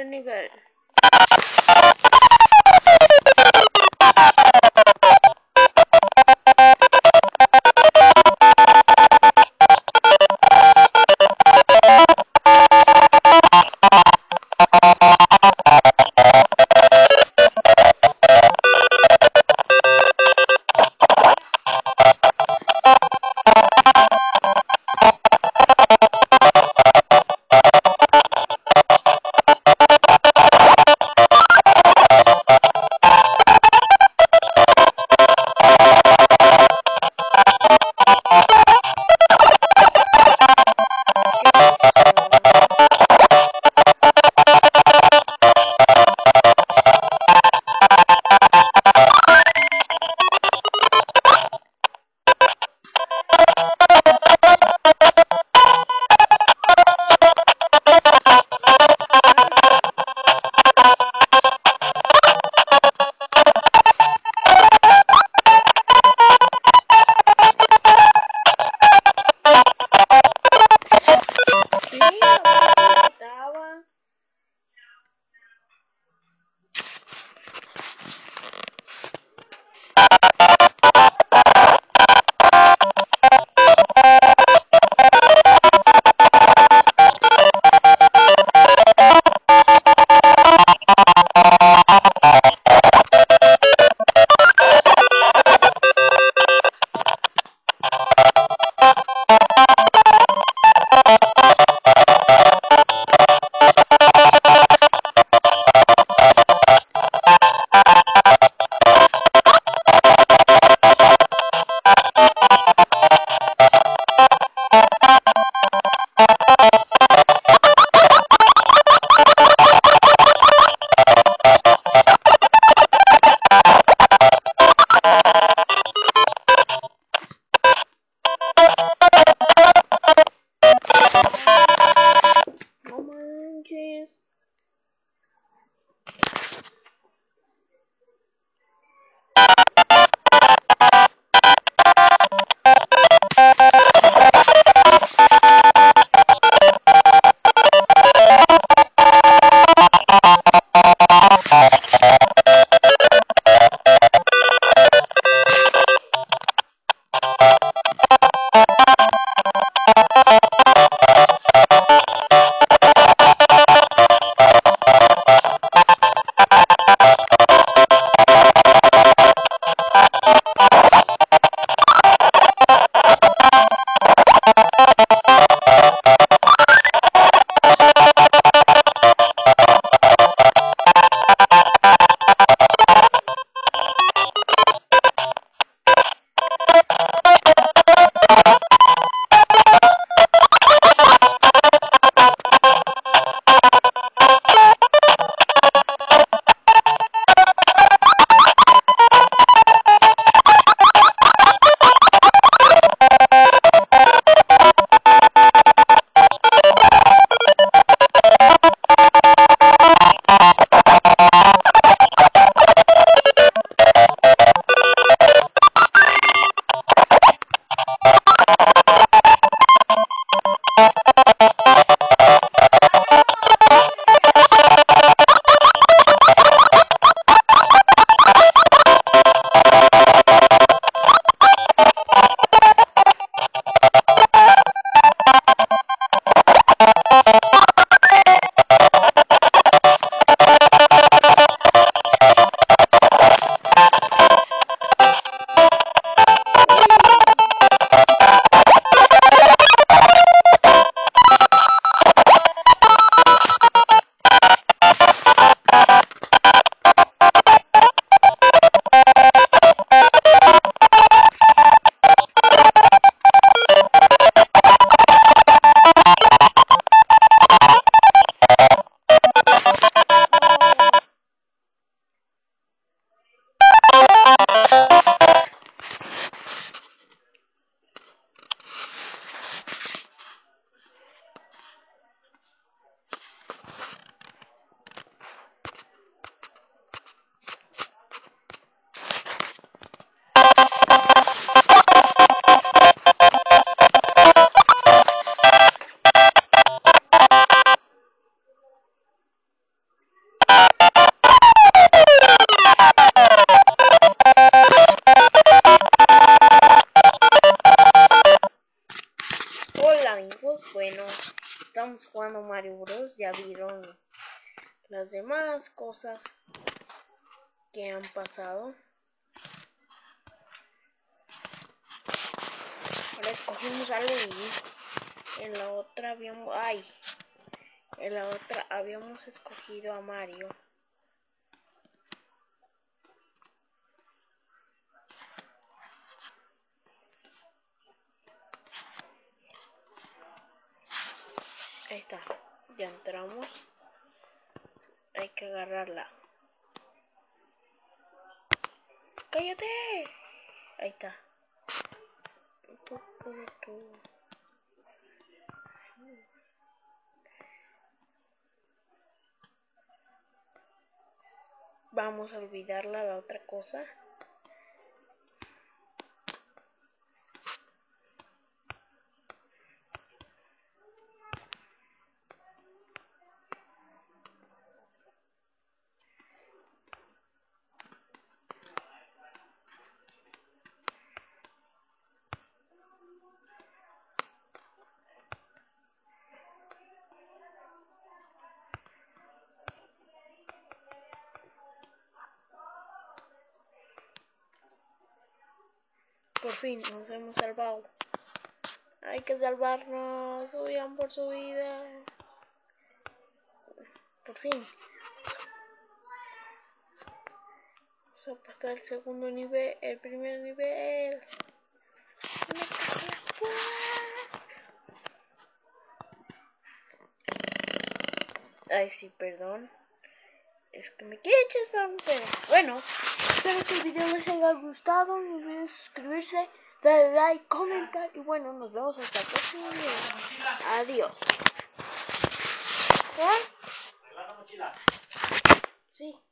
निकल। Hola amigos, bueno, estamos jugando Mario Bros. Ya vieron las demás cosas que han pasado. Ahora escogimos a Luigi. En la otra habíamos escogido a Mario. Ahí está, ya entramos. Hay que agarrarla. ¡Cállate! Ahí está. Vamos a olvidarla, la otra cosa. Por fin nos hemos salvado. Hay que salvarnos. Huyan por su vida. Por fin. Vamos a pasar el segundo nivel. El primer nivel. Ay, sí, perdón. Es que me quiero echar, pero bueno. Espero que el video les haya gustado. No olviden suscribirse, darle like, comentar. Y bueno, nos vemos hasta el próximo video. Adiós. ¿Qué? Sí.